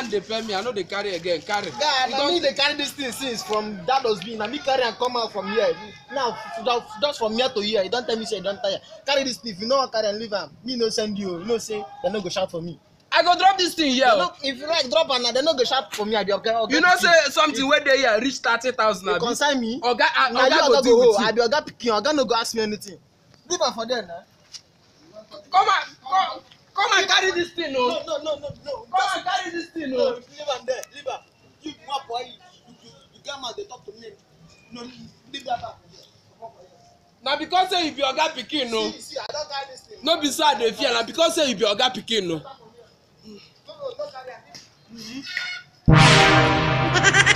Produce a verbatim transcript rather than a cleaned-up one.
man dey pay me, I know they carry again. Carry. Guy, You na don't- me dey carry this thing since from that dustbin. Na me carry am come out from here. Now just- just from here to here, you don tell me say you don tire. Carry this thing. If you no wan carry am, leave am. Me no send you. You know say dem no go shout for me. I go drop this thing here. They no, if you like drop am na dem no go shout for me. I be okay. okay You know say something wey dey here reach thirty thousand. e concern me. Oga, uh, na you Oga oga go go deal hold. with I you. be oga pikin. Oga no go ask me anything. Leave am for there na. Come and come, come and carry this thing, No no. no no no no. Come and carry this thing, No, no. leave am there. Leave am. You what boy? You you you get mouth dey talk to me. No, leave that back. Na because say you be Oga pikin, no. See, see, I don carry this thing. No be so I dey fear. Na because say you be Oga pikin, no. No, no, no carry am.